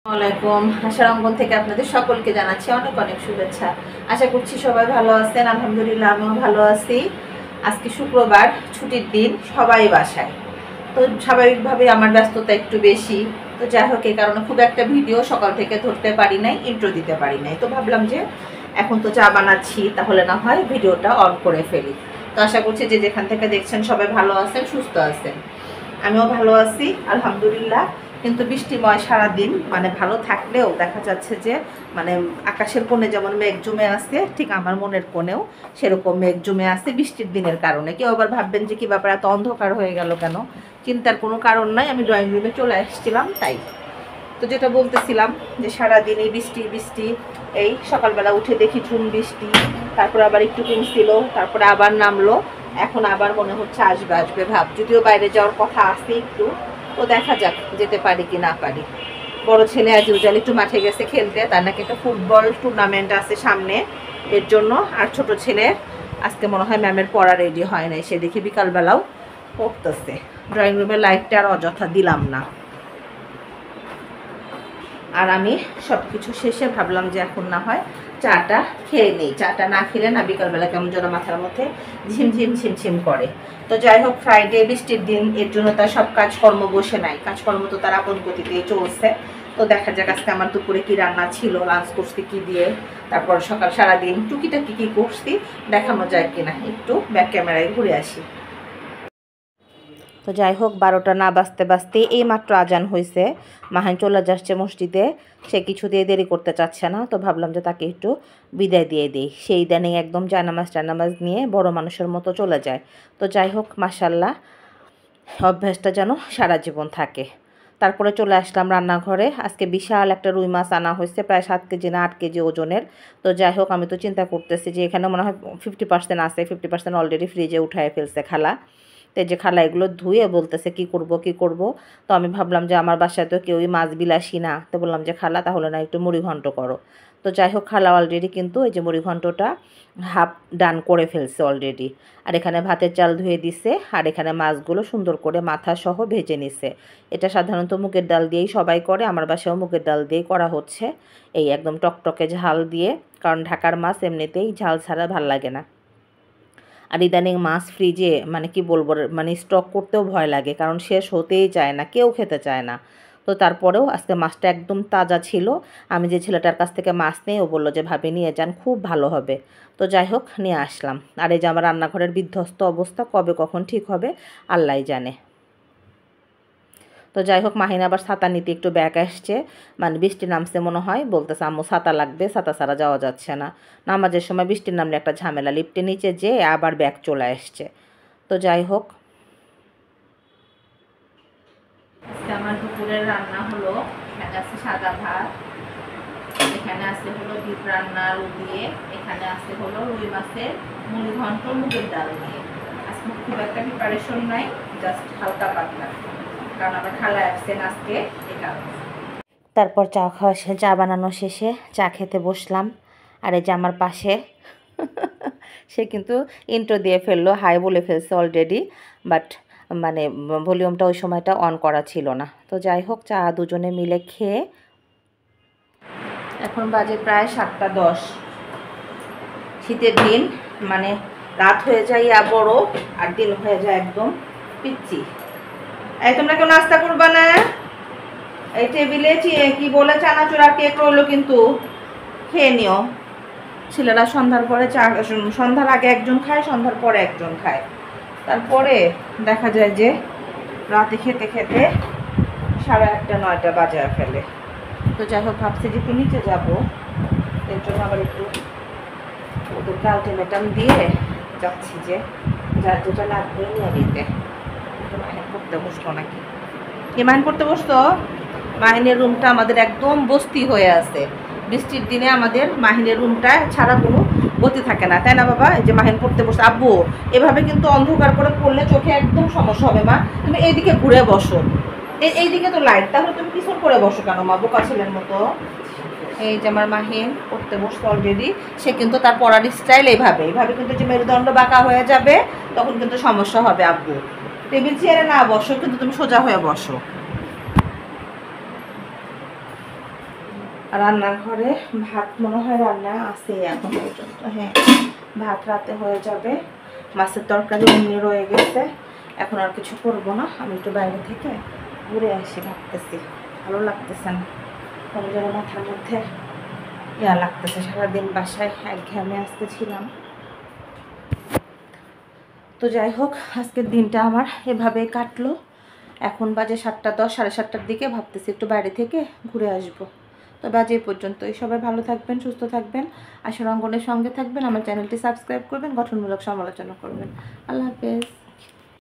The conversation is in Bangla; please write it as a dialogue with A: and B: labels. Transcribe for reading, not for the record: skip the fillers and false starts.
A: আসসালামাইকুম। আশার অঙ্গন থেকে আপনাদের সকলকে জানাচ্ছি অনেক অনেক শুভেচ্ছা। আশা করছি সবাই ভালো আছেন। আলহামদুলিল্লাহ আমিও ভালো আছি। আজকে শুক্রবার, ছুটির দিন, সবাই বাসায়। তো স্বাভাবিকভাবে আমার ব্যস্ততা একটু বেশি। তো যাই হোক, এই কারণে খুব একটা ভিডিও সকাল থেকে ধরতে পারি নাই, ইন্ট্রো দিতে পারি নাই। তো ভাবলাম যে এখন তো চা বানাচ্ছি, তাহলে না হয় ভিডিওটা অন করে ফেলি। তো আশা করছি যে যেখান থেকে দেখছেন সবাই ভালো আছেন, সুস্থ আছেন। আমিও ভালো আছি আলহামদুলিল্লাহ। কিন্তু বৃষ্টিময় সারাদিন, মানে ভালো থাকলেও দেখা যাচ্ছে যে মানে আকাশের কোণে যেমন মেঘ জমে আছে, ঠিক আমার মনের কোণেও সেরকম মেঘ জমে আছে বৃষ্টির দিনের কারণে। কেউ আবার ভাববেন যে কি ব্যাপার, এত অন্ধকার হয়ে গেল কেন? চিন্তার কোনো কারণ নাই, আমি ড্রয়িং রুমে চলে এসেছিলাম তাই। তো যেটা বলতেছিলাম যে সারাদিন এই বৃষ্টি বৃষ্টি, এই সকালবেলা উঠে দেখি ঝুম বৃষ্টি, তারপর আবার একটু কমছিল, তারপরে আবার নামলো, এখন আবার মনে হচ্ছে আসবে আসবে ভাব। যদিও বাইরে যাওয়ার কথা আছে একটু, তো দেখা যাক যেতে পারি কি না পারি। বড় ছেলে আজ ইউজুয়ালি একটু মাঠে গেছে খেলতে, তার নাকি একটা ফুটবল টুর্নামেন্ট আছে সামনে, এর জন্য। আর ছোট ছেলে আজকে মনে হয় ম্যামের পড়া রেডি হয় নাই, সে দেখি বিকালবেলাও পড়তেছে। ড্রয়িং রুমের লাইটটা আর অযথা দিলাম না। আর আমি সব কিছু শেষে ভাবলাম যে এখন না হয় চাটা খেয়ে নিই। চাটা না খেলে না বিকালবেলা কেমন যেন মাথার মধ্যে ঝিমঝিম ঝিমঝিম করে। তো যাই হোক, ফ্রাইডে বৃষ্টির দিন, এর জন্য তার সব কাজকর্ম বসে নাই, কাজকর্ম তো তার আপন গতিতেই চলছে। তো দেখা যাক আজকে আমার দুপুরে কি রান্না ছিল, লাঞ্চ করছি কি দিয়ে, তারপর সকাল সারাদিন টুকিটাকি কি করছি দেখানো যায় কিনা, একটু ব্যাক ক্যামেরায় ঘুরে আসি। তো যাই হোক, 12টা না বাজতে বাজতে এই মাত্র আজান হয়েছে। মাহান চলে যাচ্ছে মসজিদে, সে কিছুতেই দেরি করতে চাচ্ছে না। তো ভাবলাম যে তাকে একটু বিদায় দিয়ে দিই। সেই ইদানিং একদম জায়নামাজ নিয়ে বড় মানুষের মতো চলে যায়। তো যাই হোক, মাশাল্লাহ, অভ্যাসটা যেন সারা জীবন থাকে। তারপরে চলে আসলাম রান্নাঘরে। আজকে বিশাল একটা রুই মাছ আনা হয়েছে, প্রায় 7 কেজি না 8 কেজি ওজনের। তো যাই হোক, আমি তো চিন্তা করতেছি যে এখানে মনে হয় 50% আছে, 50% অলরেডি ফ্রিজে উঠায় ফেলছে খালা। তো এই যে খালা এগুলো ধুয়ে বলতেছে কি করব কি করব। তো আমি ভাবলাম যে আমার বাসায় তো কেউই মাছ বিলাসী না, তো বললাম যে খালা তাহলে না একটু মুড়ি ঘন্ট করো। তো যাই হোক, খালা অলরেডি কিন্তু এই যে মুড়ি ঘন্টটা হাফ ডান করে ফেলছে অলরেডি। আর এখানে ভাতের চাল ধুয়ে দিছে, আর এখানে মাছগুলো সুন্দর করে মাথা সহ ভেজে নিছে। এটা সাধারণত মুগের ডাল দিয়েই সবাই করে, আমার বাসায়ও মুগের ডাল দিয়েই করা হচ্ছে। এই একদম টকটকে ঝাল দিয়ে, কারণ ঢাকার মাছ এমনিতেই ঝাল ছাড়া ভাল লাগে না। আর ইদানিং মাছ ফ্রিজে মানে কি বলবো, মানে স্টক করতেও ভয় লাগে, কারণ শেষ হতেই চায় না, কেউ খেতে চায় না। তো তারপরেও আজকে মাছটা একদম তাজা ছিল। আমি যে ছেলেটার কাছ থেকে মাছ নিই, ও বললো যে ভাবি নিয়ে যান, খুব ভালো হবে। তো যাই হোক, নিয়ে আসলাম। আর এই যে আমার রান্নাঘরের বিধ্বস্ত অবস্থা, কবে কখন ঠিক হবে আল্লাহই জানে। তো যাই হোক, মাহিন আবার ছাতা নিতে একটু ব্যাক আসছে, মানে বৃষ্টি নামছে মনে হয়, বলতেছে আম্মু ছাতা লাগবে, ছাতা ছাড়া যাওয়া যাচ্ছে না। নামাজের সময় বৃষ্টির নামলে একটা ঝামেলা, লিফটে নিচে যেয়ে আবার ব্যাগ চলে আসছে। তো যাই হোক, আজকে আমার দুপুরের রান্না হলো, এখানে আছে সাদা ভাত, এখানে আছে হলো ডিপ রান্না আলু দিয়ে, এখানে আছে হলো রুই মাছের মুড়ি ঘন্ট মুগের ডাল দিয়ে। আজকে খুব একটা প্রিপারেশন নাই, জাস্ট হালকা পাতলা, কারণ আমার খালা আসছেন আজকে, এই কারণে। তারপর চা বানানো শেষে চা খেতে বসলাম। আর এই যে আমার পাশে সে কিন্তু ইন্ট্রো দিয়ে ফেললো, হাই বলে ফেলছে অলরেডি, বাট মানে ভলিউমটা ওই সময়টা অন করা ছিল না। তো যাই হোক, চা দুজনে মিলে খেয়ে এখন বাজে প্রায় 7টা 10। শীতের দিন, মানে রাত হয়ে যায় বড়, আর দিন হয়ে যায় একদম পিচ্ছি। এই তোমরা কেউ নাস্তা করবা না? এই টেবিলে কি বলে চানাচুর আর কেক রইলো, কিন্তু খেয়ে নিও। ছেলেরা সন্ধ্যার পরে সন্ধ্যার আগে একজন খায়, সন্ধ্যার পরে একজন খায়, তারপরে দেখা যায় যে রাতে খেতে খেতে 8:30 9টা বাজে ফেলে। তো যাই হোক, ভাবছি যে একটু নিচে যাবো, এর জন্য আবার একটু ওদেরকে আলটিমেটাম দিয়ে যাচ্ছি যে যার যেটা লাগবে নিয়ে নিতে। মাহিন পড়তে বসলো নাকি? কি মাহিন পড়তে বসতো? মাহিনের রুমটা আমাদের একদম বস্তি হয়ে আছে। বৃষ্টির দিনে আমাদের মাহিনের রুমটা ছাড়া কোনো গতি থাকে না, তাই না বাবা? এই যে মাহিন পড়তে বসে, আব্বু এভাবে কিন্তু অন্ধকার করে পড়লে চোখে একদম সমস্যা হবে মা, তুমি এইদিকে ঘুরে বসো, এইদিকে তো লাইট, তাহলে তুমি পিছন করে বসো কেন মা, বোকা ছেলের মতো। এই যে আমার মাহিন পড়তে বসতো অলরেডি। সে কিন্তু তার পড়ার স্টাইল এইভাবে এইভাবে কিন্তু যে মেরুদণ্ড বাঁকা হয়ে যাবে, তখন কিন্তু সমস্যা হবে আব্বু। টেবিল চেয়ারে না বসো, কিন্তু তুমি সোজা হয়ে বসো। রান্নাঘরে ভাত মনে হয় রান্না আছে এখন পর্যন্ত। হ্যাঁ, ভাত রাতে হয়ে যাবে, মাছের তরকারি এমনি রয়ে গেছে। এখন আর কিছু করবো না, আমি একটু বাইরে থেকে ঘুরে আসি ভাবতেছি। ভালো লাগতেছে না, কোনো যেন মাথার মধ্যে ইয়া লাগতেছে। সারাদিন বাসায় একঘেয়েমে আজকে ছিলাম। তো যাই হোক, আজকের দিনটা আমার এভাবেই কাটলো। এখন বাজে 7:10, 7:30টার দিকে ভাবতেছি একটু বাইরে থেকে ঘুরে আসবো। তো বাজে এই পর্যন্তই। সবাই ভালো থাকবেন, সুস্থ থাকবেন, আসর অঙ্গনের সঙ্গে থাকবেন, আমার চ্যানেলটি সাবস্ক্রাইব করবেন, গঠনমূলক সমালোচনা করবেন। আল্লাহ হাফেজ।